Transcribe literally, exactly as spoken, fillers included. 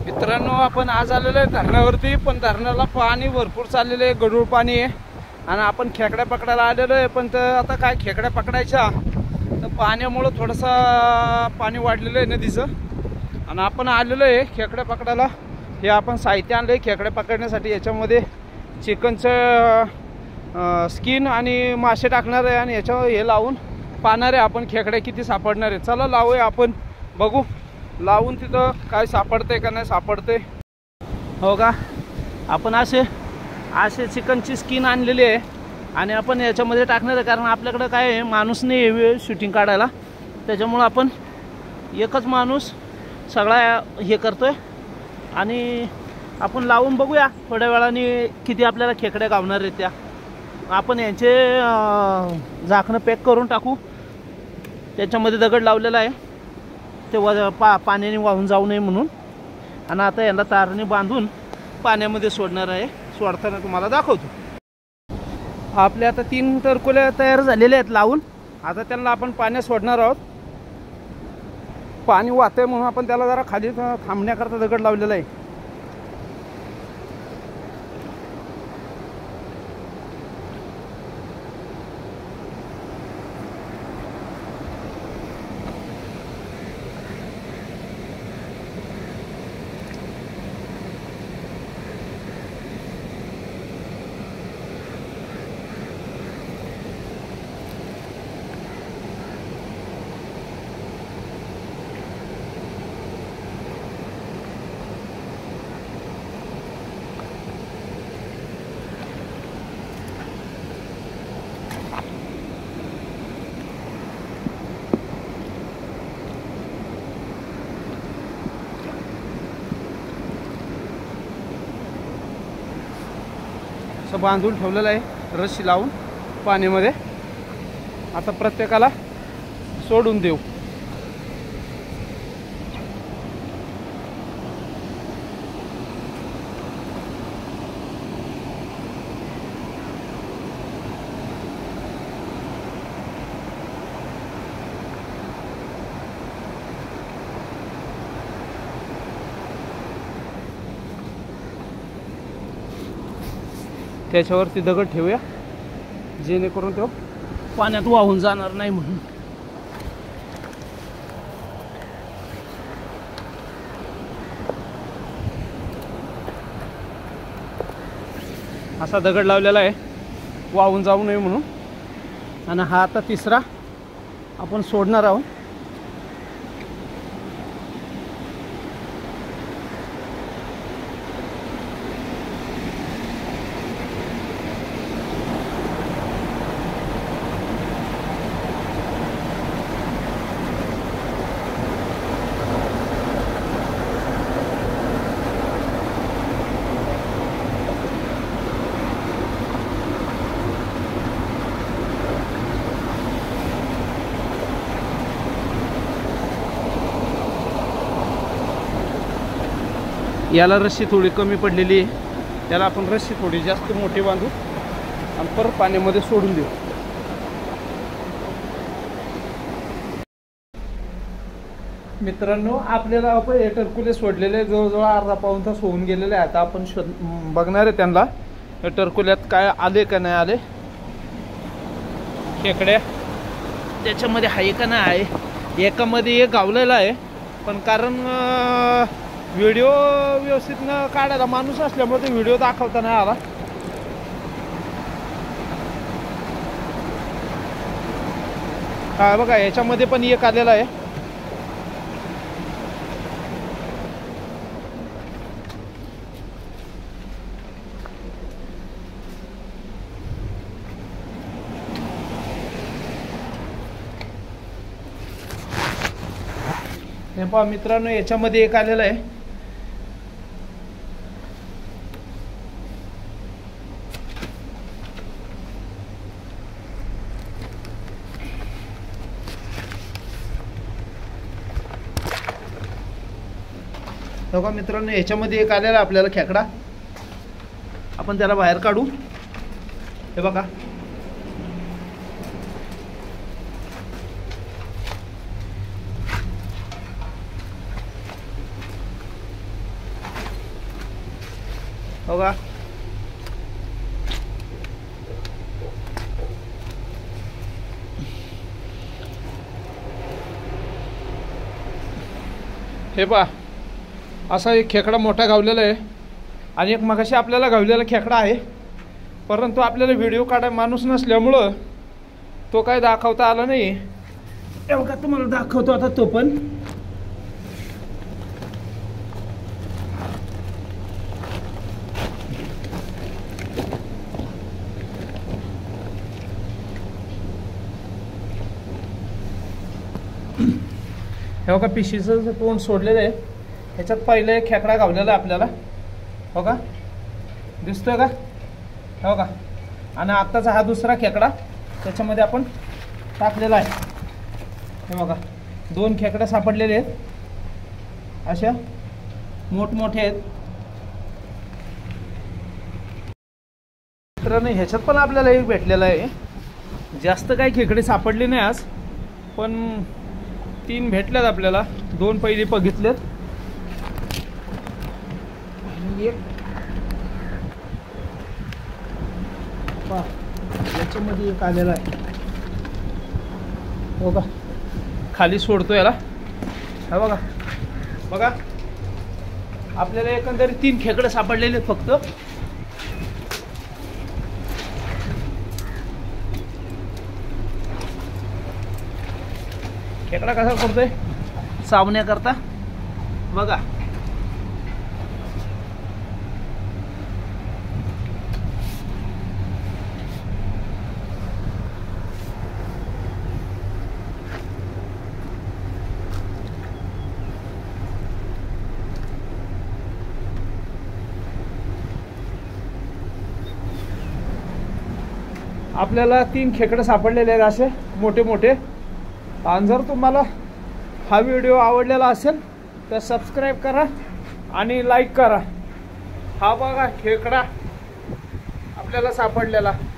मित्रांनो, आपण आज आलेलो आहे धरणावरती, पण धरणाला पाणी भरपूर चाललेलं आहे, गढूळ पाणी आहे आणि आपण खेकड्या पकडायला आलेलो आहे. पण तर आता काय खेकड्या पकडायच्या तर पाण्यामुळं थोडंसं पाणी वाढलेलं आहे नदीचं आणि आपण आलेलो आहे खेकड्या पकडायला. हे आपण साहित्य आणलं आहे खेकड्या पकडण्यासाठी. याच्यामध्ये चिकनचं स्किन आणि मासे टाकणार आहे आणि याच्यावर हे लावून पाहणार आहे आपण खेकड्या किती सापडणार आहे. चला लावूया आपण, बघू लावून तिथं काय सापडते का नाही सापडते. हो का, आपण असे असे चिकनची स्किन आणलेली आहे आणि आपण याच्यामध्ये टाकणार आहे, कारण आपल्याकडं काय आहे माणूस नाही आहे शूटिंग काढायला, त्याच्यामुळं आपण एकच माणूस सगळा हे करतोय आणि आपण लावून बघूया थोड्या वेळाने किती आपल्याला खेकड्या गावणार आहेत. त्या आपण यांचे झाकणं पॅक करून टाकू. त्याच्यामध्ये दगड लावलेला आहे ते व पा पाण्याने वाहून जाऊ नये म्हणून, आणि आता यांना तारने बांधून पाण्यामध्ये सोडणार आहे. सोडताना तुम्हाला दाखवतो. आपले आता तीन टरकुल्या तयार झालेले आहेत लावून. आता त्यांना आपण पाण्यात सोडणार आहोत. पाणी वाहतंय म्हणून आपण त्याला जरा खाली थांबण्याकरता दगड लावलेला आहे. असं बांधून ठेवलेलं आहे रस्सी लावून पाण्यामध्ये. आता प्रत्येकाला सोडून देऊ. त्याच्यावरती दगड ठेवूया जेणेकरून तो पाण्यात वाहून जाणार नाही म्हणून. असा दगड लावलेला आहे वाहून जाऊ नये म्हणून. आणि हा आता तिसरा आपण सोडणार आहोत. याला रस्सी थोडी कमी पडलेली आहे, त्याला आपण रस्सी थोडी जास्त मोठी बांधू आणि परत पाण्यामध्ये सोडून देऊ. मित्रांनो, आपल्याला आपण हे टरकुले सोडलेले जवळजवळ अर्धा पाऊण तास होऊन गेलेले आहे. आता आपण शोध बघणार आहे त्यांना या टरकुल्यात काय आले का नाही आले खेकड्या त्याच्यामध्ये आहे का नाही आहे. एकामध्ये एक गावलेला आहे, पण कारण व्हिडिओ व्यवस्थित न काढायला माणूस असल्यामुळे ते व्हिडिओ दाखवता नाही आला. हा बघा, याच्यामध्ये पण एक आलेला आहे. हे पहा मित्रांनो, याच्यामध्ये एक आलेला आहे. बघा मित्रांनो, याच्यामध्ये एक आलेला आपल्याला खेकडा. आपण त्याला बाहेर काढू. हे बघा, बघा हे पहा, असा एक खेकडा मोठा गावलेला आहे आणि एक मगाशी आपल्याला गावलेला खेकडा आहे, परंतु आपल्याला व्हिडिओ काढायला माणूस नसल्यामुळं तो काय दाखवता आला नाही. हे बघा तुम्हाला दाखवतो आता तो पण. हे बघा पिशीचं तोंड सोडलेलं आहे, ह्याच्यात पहिलं एक खेकडा गावलेला आहे आपल्याला. हो का, दिसतोय का? हो का. आणि आत्ताचा हा दुसरा खेकडा त्याच्यामध्ये आपण टाकलेला आहे. हे बघा दोन खेकडे सापडलेले आहेत, अशा मोठमोठे आहेत. मित्रांनो ह्याच्यात पण आपल्याला एक भेटलेला आहे. जास्त काही खेकडे सापडले नाही आज, पण तीन भेटल्यात आपल्याला. दोन पहिले बघितलेत आणि एक पहा याच्यामध्ये एक आलेला आहे. हो का, खाली सोडतो याला. हा बघा बघा आपल्याला एकंदरीत तीन खेकडे सापडलेले फक्त. खेकडा कसा करतोय सावण्याकरता बघा. आपल्याला तीन खेकडे सापडलेले आहेत असे मोठे मोठे. आणि जर तुम्हाला हा व्हिडिओ आवडलेला असेल तर सबस्क्राईब करा आणि लाईक करा. हा बघा खेकडा आपल्याला सापडलेला.